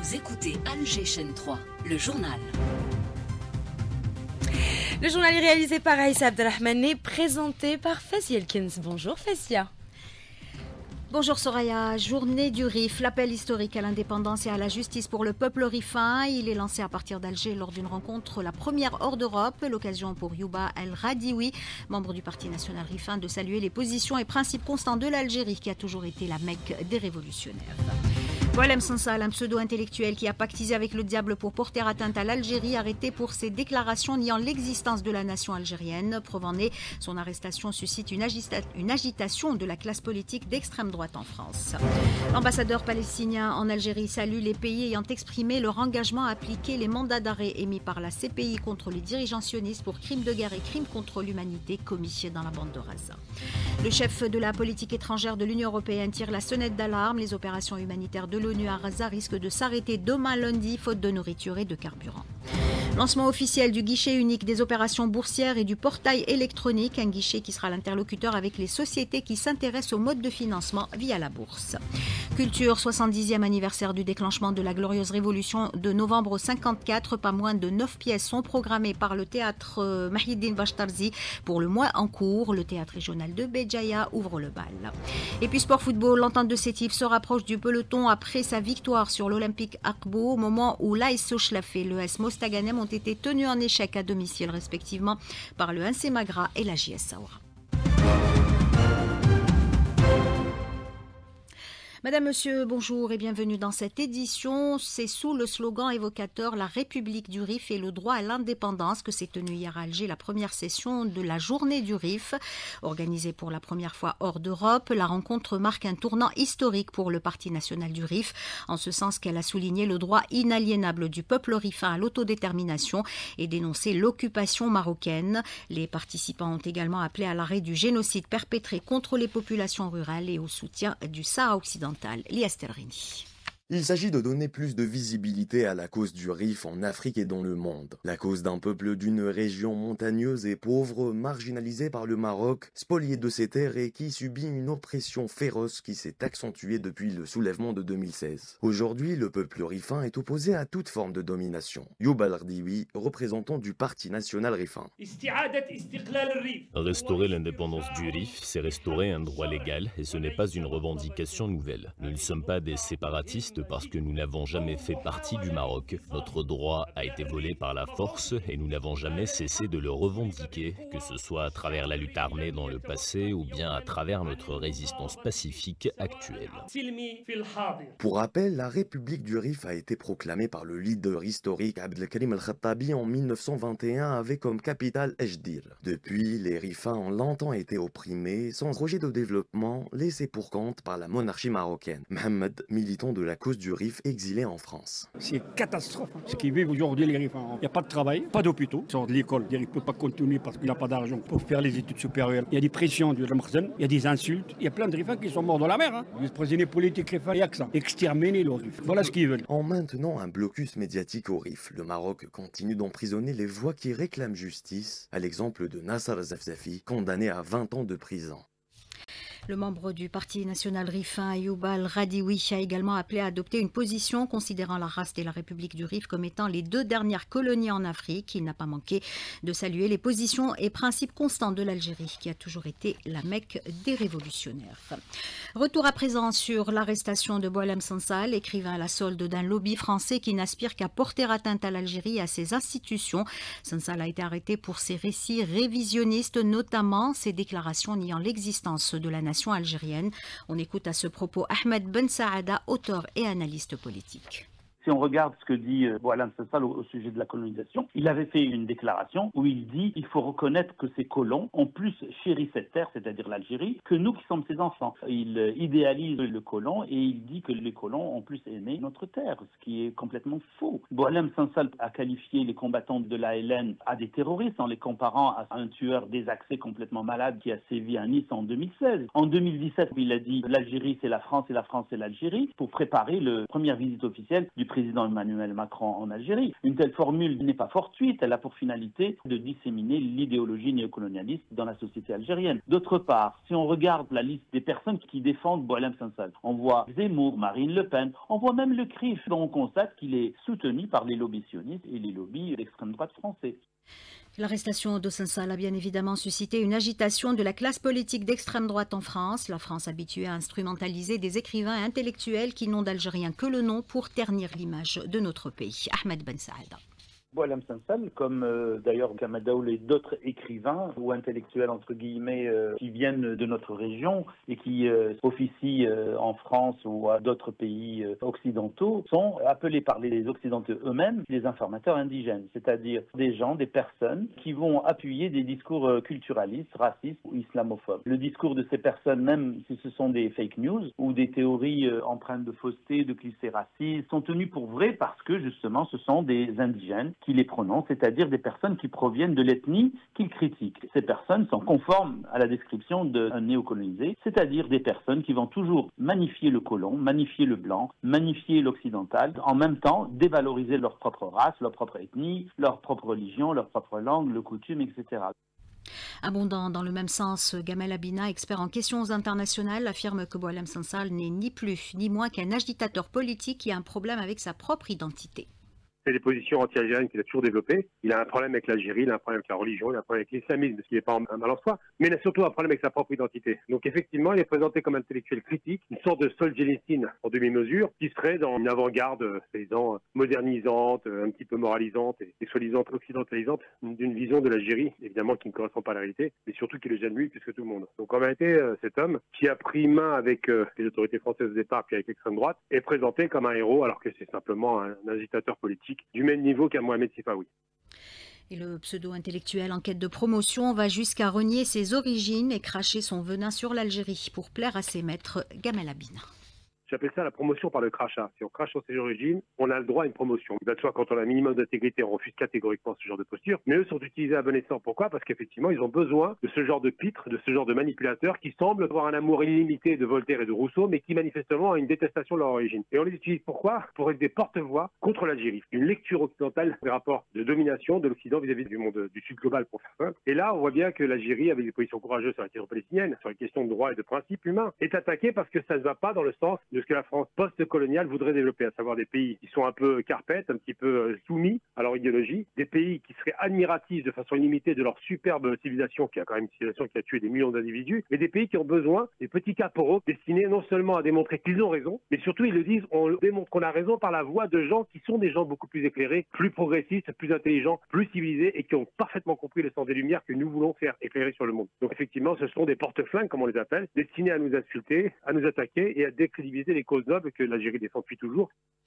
Vous écoutez Alger Chaîne 3, le journal. Le journal est réalisé par Aïssa Abdelrahmane et présenté par Fassia Elkins. Bonjour Fassia. Bonjour Soraya, journée du RIF, l'appel historique à l'indépendance et à la justice pour le peuple rifin. Il est lancé à partir d'Alger lors d'une rencontre, la première hors d'Europe. L'occasion pour Youba El Radioui, membre du Parti national rifin, de saluer les positions et principes constants de l'Algérie qui a toujours été la Mecque des révolutionnaires. Boualem Sansal, un pseudo-intellectuel qui a pactisé avec le diable pour porter atteinte à l'Algérie, arrêté pour ses déclarations niant l'existence de la nation algérienne. Preuve en est, son arrestation suscite une agitation de la classe politique d'extrême droite en France. L'ambassadeur palestinien en Algérie salue les pays ayant exprimé leur engagement à appliquer les mandats d'arrêt émis par la CPI contre les dirigeants sionistes pour crimes de guerre et crimes contre l'humanité commis dans la bande de Gaza. Le chef de la politique étrangère de l'Union européenne tire la sonnette d'alarme. Les opérations humanitaires de l'ONU à Gaza risquent de s'arrêter demain lundi, faute de nourriture et de carburant. Lancement officiel du guichet unique des opérations boursières et du portail électronique, un guichet qui sera l'interlocuteur avec les sociétés qui s'intéressent au mode de financement via la bourse. Culture, 70e anniversaire du déclenchement de la glorieuse révolution de novembre 54. Pas moins de 9 pièces sont programmées par le théâtre Mahiddin Bashtarzi pour le mois en cours. Le théâtre régional de Béjaïa ouvre le bal. Et puis sport football, l'entente de Sétif se rapproche du peloton après sa victoire sur l'Olympique Akbo au moment où l'AS Sochla et le AS Mostaganem ont été tenus en échec à domicile respectivement par le NC Magra et la JS Saoura. Madame, Monsieur, bonjour et bienvenue dans cette édition. C'est sous le slogan évocateur La République du Rif et le droit à l'indépendance que s'est tenue hier à Alger la première session de la journée du Rif. Organisée pour la première fois hors d'Europe, la rencontre marque un tournant historique pour le Parti national du Rif, en ce sens qu'elle a souligné le droit inaliénable du peuple rifin à l'autodétermination et dénoncé l'occupation marocaine. Les participants ont également appelé à l'arrêt du génocide perpétré contre les populations rurales et au soutien du Sahara occidental. Lias Telrini. Il s'agit de donner plus de visibilité à la cause du Rif en Afrique et dans le monde. La cause d'un peuple d'une région montagneuse et pauvre, marginalisé par le Maroc, spolié de ses terres et qui subit une oppression féroce qui s'est accentuée depuis le soulèvement de 2016. Aujourd'hui, le peuple rifin est opposé à toute forme de domination. Youba El Radioui, représentant du Parti national rifin. Restaurer l'indépendance du Rif, c'est restaurer un droit légal et ce n'est pas une revendication nouvelle. Nous ne sommes pas des séparatistes parce que nous n'avons jamais fait partie du Maroc. Notre droit a été volé par la force et nous n'avons jamais cessé de le revendiquer, que ce soit à travers la lutte armée dans le passé ou bien à travers notre résistance pacifique actuelle. Pour rappel, la République du Rif a été proclamée par le leader historique Abdelkarim El-Khattabi en 1921 avec comme capitale Ejdir. Depuis, les Rifins ont longtemps été opprimés, sans projet de développement, laissés pour compte par la monarchie marocaine. Mohamed, militant de la cause du Rif, exilé en France. C'est catastrophe. Ce qu'ils vivent aujourd'hui, les Rifins. Il n'y a pas de travail, pas d'hôpitaux. Ils sortent de l'école. Il ne peut pas continuer parce qu'il n'a pas d'argent pour faire les études supérieures. Il y a des pressions du Ramkhan, il y a des insultes. Il y a plein de Rifins qui sont morts dans la mer. Les prisonniers politiques Rifins, il n'y a que ça. Exterminer le Rif. Voilà ce qu'ils veulent. En maintenant un blocus médiatique au Rif, le Maroc continue d'emprisonner les voix qui réclament justice, à l'exemple de Nasser Zafzafi, condamné à 20 ans de prison. Le membre du Parti national rifin, Youba El Radioui, a également appelé à adopter une position considérant la Raste et la République du Rif comme étant les deux dernières colonies en Afrique. Il n'a pas manqué de saluer les positions et principes constants de l'Algérie, qui a toujours été la Mecque des révolutionnaires. Retour à présent sur l'arrestation de Boualem Sansal, écrivain à la solde d'un lobby français qui n'aspire qu'à porter atteinte à l'Algérie et à ses institutions. Sansal a été arrêté pour ses récits révisionnistes, notamment ses déclarations niant l'existence de la nation algérienne. On écoute à ce propos Ahmed Ben Saada, auteur et analyste politique. Si on regarde ce que dit Boualem Sansal au sujet de la colonisation, il avait fait une déclaration où il dit il faut reconnaître que ces colons ont plus chéri cette terre, c'est-à-dire l'Algérie, que nous qui sommes ses enfants. Il idéalise le colon et il dit que les colons ont plus aimé notre terre, ce qui est complètement faux. Boualem Sansal a qualifié les combattants de l'ALN à des terroristes en les comparant à un tueur désaxé complètement malade qui a sévi à Nice en 2016. En 2017, il a dit l'Algérie c'est la France et la France c'est l'Algérie pour préparer la première visite officielle du président Emmanuel Macron en Algérie. Une telle formule n'est pas fortuite, elle a pour finalité de disséminer l'idéologie néocolonialiste dans la société algérienne. D'autre part, si on regarde la liste des personnes qui défendent Boualem Sansal, on voit Zemmour, Marine Le Pen, on voit même le CRIF, dont on constate qu'il est soutenu par les lobbies sionistes et les lobbies d'extrême droite français. L'arrestation de Sansal a bien évidemment suscité une agitation de la classe politique d'extrême droite en France. La France habituée à instrumentaliser des écrivains et intellectuels qui n'ont d'algérien que le nom pour ternir l'image de notre pays. Ahmed Ben Saada. Boualem Sansal, comme d'ailleurs Kamel Daoul et d'autres écrivains ou intellectuels entre guillemets qui viennent de notre région et qui officient en France ou à d'autres pays occidentaux, sont appelés par les Occidentaux eux-mêmes des informateurs indigènes, c'est-à-dire des gens, des personnes qui vont appuyer des discours culturalistes, racistes ou islamophobes. Le discours de ces personnes, même si ce sont des fake news ou des théories empreintes de fausseté, de clichés racistes, sont tenues pour vraies parce que justement ce sont des indigènes qui les prononcent, c'est-à-dire des personnes qui proviennent de l'ethnie qu'ils critiquent. Ces personnes sont conformes à la description d'un néocolonisé, c'est-à-dire des personnes qui vont toujours magnifier le colon, magnifier le blanc, magnifier l'occidental, en même temps dévaloriser leur propre race, leur propre ethnie, leur propre religion, leur propre langue, le coutume, etc. Abondant dans le même sens, Gamel Abina, expert en questions internationales, affirme que Boualem Sansal n'est ni plus ni moins qu'un agitateur politique qui a un problème avec sa propre identité. C'est des positions anti-algériennes qu'il a toujours développées. Il a un problème avec l'Algérie, il a un problème avec la religion, il a un problème avec l'islamisme, ce qui n'est pas un mal en soi, mais il a surtout un problème avec sa propre identité. Donc effectivement, il est présenté comme intellectuel critique, une sorte de Solzhenitsyn en demi-mesure, qui serait dans une avant-garde, disons, modernisante, un petit peu moralisante et soi-disant occidentalisante, d'une vision de l'Algérie, évidemment, qui ne correspond pas à la réalité, mais surtout qui le gêne lui plus que tout le monde. Donc en vérité, cet homme, qui a pris main avec les autorités françaises au départ, puis avec l'extrême droite, est présenté comme un héros, alors que c'est simplement un agitateur politique du même niveau qu'à Mohamed Sifaoui. Et le pseudo-intellectuel en quête de promotion va jusqu'à renier ses origines et cracher son venin sur l'Algérie pour plaire à ses maîtres. Gamel Abina. J'appelle ça la promotion par le crachat. Si on crache sur ses origines, on a le droit à une promotion. Il va de soi, quand on a un minimum d'intégrité, on refuse catégoriquement ce genre de posture. Mais eux sont utilisés à bon escient. Pourquoi? Parce qu'effectivement, ils ont besoin de ce genre de pitre, de ce genre de manipulateurs qui semblent avoir un amour illimité de Voltaire et de Rousseau, mais qui manifestement ont une détestation de leur origine. Et on les utilise pourquoi? Pour être des porte-voix contre l'Algérie. Une lecture occidentale des rapports de domination de l'Occident vis-à-vis du monde du Sud global, pour faire simple. Et là, on voit bien que l'Algérie, avec des positions courageuses sur la question palestinienne, sur les questions de droits et de principes humains, est attaquée parce que ça ne va pas dans le sens de ce que la France post-coloniale voudrait développer, à savoir des pays qui sont un peu carpettes, un petit peu soumis à leur idéologie, des pays qui seraient admiratifs de façon illimitée de leur superbe civilisation, qui a quand même une civilisation qui a tué des millions d'individus, mais des pays qui ont besoin des petits caporaux destinés non seulement à démontrer qu'ils ont raison, mais surtout ils le disent, on démontre qu'on a raison par la voix de gens qui sont des gens beaucoup plus éclairés, plus progressistes, plus intelligents, plus civilisés et qui ont parfaitement compris le sens des lumières que nous voulons faire éclairer sur le monde. Donc effectivement, ce sont des porte-flingues, comme on les appelle, destinés à nous insulter, à nous attaquer et à décrédibiliser les causes nobles que l'Algérie défend depuis toujours.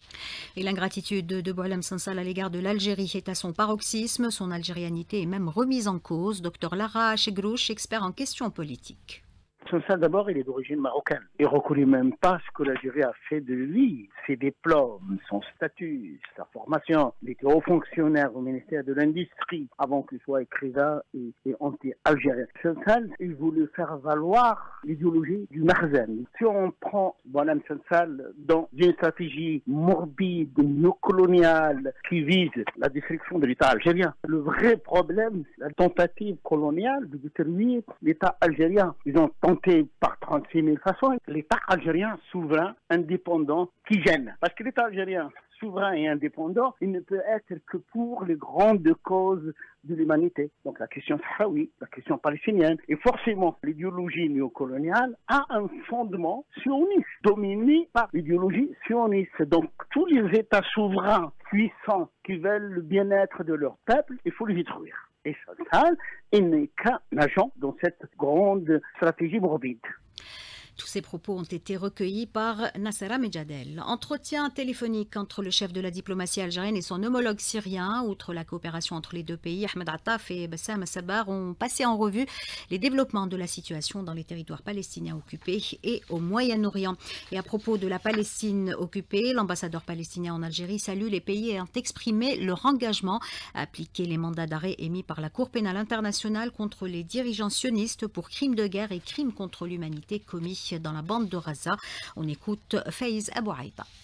Et l'ingratitude de Boualem Sansal à l'égard de l'Algérie est à son paroxysme. Son algérianité est même remise en cause. Docteur Lara Achegrouche, expert en questions politiques. Sansal, d'abord, il est d'origine marocaine. Il ne reconnaît même pas ce que l'Algérie a fait de lui, ses diplômes, son statut, sa formation. Il était haut fonctionnaire au ministère de l'Industrie avant qu'il soit écrivain et anti-algérien. Sansal, il voulait faire valoir l'idéologie du Marzen. Si on prend Boualem Sansal dans une stratégie morbide, néocoloniale, qui vise la destruction de l'État algérien, le vrai problème, c'est la tentative coloniale de détruire l'État algérien. Ils ont tenté par 36 000 façons l'État algérien souverain, indépendant, qui gêne. Parce que l'État algérien souverain et indépendant, il ne peut être que pour les grandes causes de l'humanité. Donc la question sahraoui, la question palestinienne. Et forcément, l'idéologie néocoloniale a un fondement sioniste, dominé par l'idéologie sioniste. Donc tous les États souverains puissants qui veulent le bien-être de leur peuple, il faut les détruire. Et Sansal, il n'est qu'un agent dans cette grande stratégie morbide. Tous ces propos ont été recueillis par Nassera Medjadel. Entretien téléphonique entre le chef de la diplomatie algérienne et son homologue syrien. Outre la coopération entre les deux pays, Ahmed Attaf et Bassam Sabar ont passé en revue les développements de la situation dans les territoires palestiniens occupés et au Moyen-Orient. Et à propos de la Palestine occupée, l'ambassadeur palestinien en Algérie salue les pays ayant exprimé leur engagement à appliquer les mandats d'arrêt émis par la Cour pénale internationale contre les dirigeants sionistes pour crimes de guerre et crimes contre l'humanité commis dans la bande de Gaza. On écoute Faiz Abou Aïta.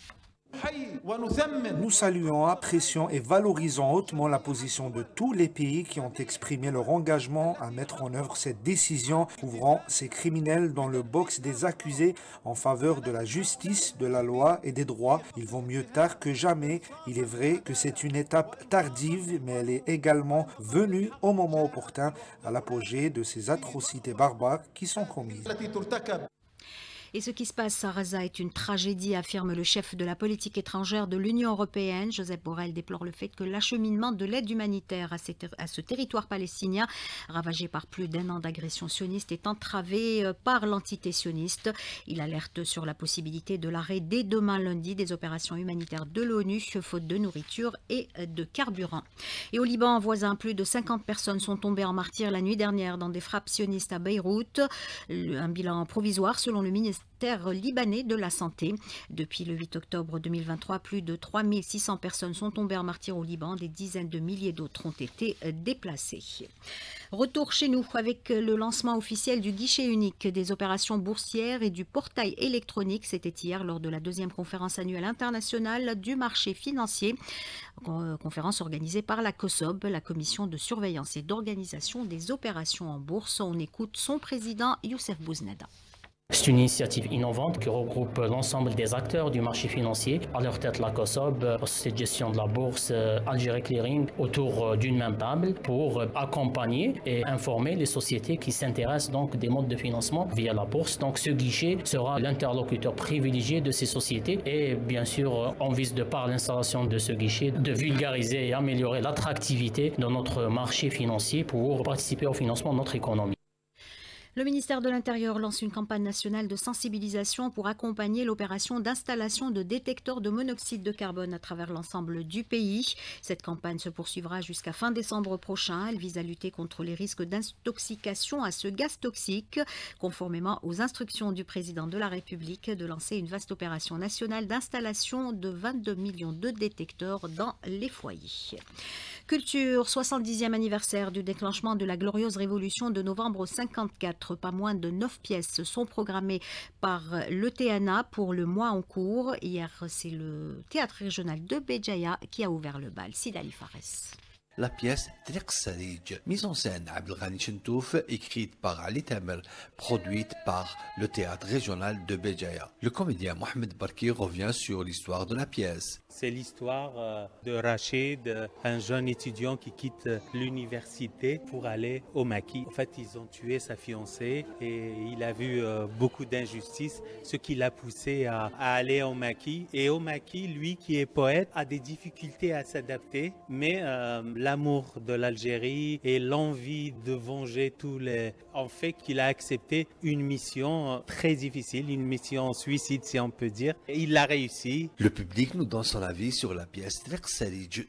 Nous saluons, apprécions et valorisons hautement la position de tous les pays qui ont exprimé leur engagement à mettre en œuvre cette décision ouvrant ces criminels dans le box des accusés en faveur de la justice, de la loi et des droits. Ils vont mieux tard que jamais. Il est vrai que c'est une étape tardive, mais elle est également venue au moment opportun à l'apogée de ces atrocités barbares qui sont commises. Et ce qui se passe à Gaza est une tragédie, affirme le chef de la politique étrangère de l'Union européenne. Joseph Borrell déplore le fait que l'acheminement de l'aide humanitaire à ce territoire palestinien, ravagé par plus d'1 an d'agression sioniste, est entravé par l'entité sioniste. Il alerte sur la possibilité de l'arrêt dès demain lundi des opérations humanitaires de l'ONU, faute de nourriture et de carburant. Et au Liban voisin, plus de 50 personnes sont tombées en martyrs la nuit dernière dans des frappes sionistes à Beyrouth. Un bilan provisoire selon le ministère libanais de la Santé. Depuis le 8 octobre 2023, plus de 3600 personnes sont tombées en martyrs au Liban. Des dizaines de milliers d'autres ont été déplacées. Retour chez nous avec le lancement officiel du guichet unique des opérations boursières et du portail électronique. C'était hier lors de la 2e conférence annuelle internationale du marché financier. Conférence organisée par la COSOB, la commission de surveillance et d'organisation des opérations en bourse. On écoute son président Youssef Bouzneda. C'est une initiative innovante qui regroupe l'ensemble des acteurs du marché financier, à leur tête la COSOB, Société de gestion de la bourse, Algérie Clearing, autour d'une même table pour accompagner et informer les sociétés qui s'intéressent donc des modes de financement via la bourse. Donc ce guichet sera l'interlocuteur privilégié de ces sociétés et bien sûr on vise de par l'installation de ce guichet de vulgariser et améliorer l'attractivité de notre marché financier pour participer au financement de notre économie. Le ministère de l'Intérieur lance une campagne nationale de sensibilisation pour accompagner l'opération d'installation de détecteurs de monoxyde de carbone à travers l'ensemble du pays. Cette campagne se poursuivra jusqu'à fin décembre prochain. Elle vise à lutter contre les risques d'intoxication à ce gaz toxique, conformément aux instructions du président de la République de lancer une vaste opération nationale d'installation de 22 millions de détecteurs dans les foyers. Culture, 70e anniversaire du déclenchement de la glorieuse révolution de novembre 54. Pas moins de 9 pièces sont programmées par le TNA pour le mois en cours. Hier, c'est le théâtre régional de Béjaïa qui a ouvert le bal. Sidali Fares. La pièce Triq Sarij, mise en scène Abdelghani Chentouf, écrite par Ali Tamer, produite par le théâtre régional de Béjaïa. Le comédien Mohamed Barki revient sur l'histoire de la pièce. C'est l'histoire de Rachid, un jeune étudiant qui quitte l'université pour aller au maquis. En fait, ils ont tué sa fiancée et il a vu beaucoup d'injustices, ce qui l'a poussé à aller au maquis. Et au maquis, lui qui est poète, a des difficultés à s'adapter, mais l'amour de l'Algérie et l'envie de venger tous les... en fait qu'il a accepté une mission très difficile, une mission suicide si on peut dire. Et il l'a réussi. Le public nous donne son avis sur la pièce Triq Sarij.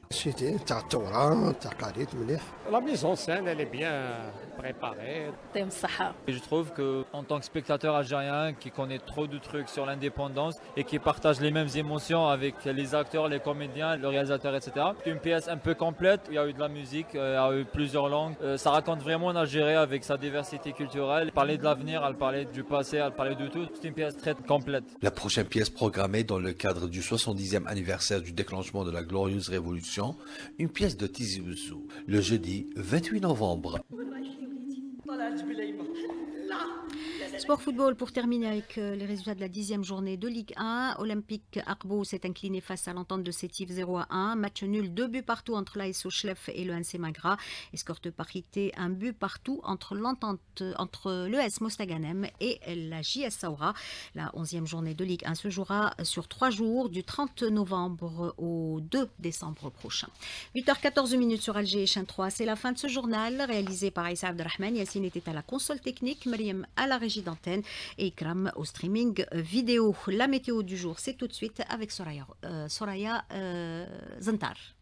La mise en scène, elle est bien préparée. Et je trouve qu'en tant que spectateur algérien qui connaît trop de trucs sur l'indépendance et qui partage les mêmes émotions avec les acteurs, les comédiens, le réalisateur, etc. C'est une pièce un peu complète, il y a eu de la musique, il y a eu plusieurs langues. Ça raconte vraiment l'Algérie avec sa diversité culturelle. Elle parlait de l'avenir, elle parlait du passé, elle parlait de tout. C'est une pièce très complète. La prochaine pièce programmée dans le cadre du 70e anniversaire du déclenchement de la glorieuse révolution, une pièce de Tizi Ouzou, le jeudi 28 novembre. Sport football pour terminer avec les résultats de la 10e journée de Ligue 1. Olympique Arbo s'est incliné face à l'Entente de Sétif 0-1. Match nul, 2 buts partout entre l'AS Sochlef et le NC Magra. Escorte parité, 1 but partout entre l'ES Mostaganem et la JS Saoura. La 11e journée de Ligue 1 se jouera sur 3 jours, du 30 novembre au 2 décembre prochain. 8h14 sur Alger Chaîne 3. C'est la fin de ce journal réalisé par Aïssa Abdelrahman. Yassine était à la console technique, Mariam à la régie d'antenne et Ikram au streaming vidéo. La météo du jour, c'est tout de suite avec Soraya Zantar.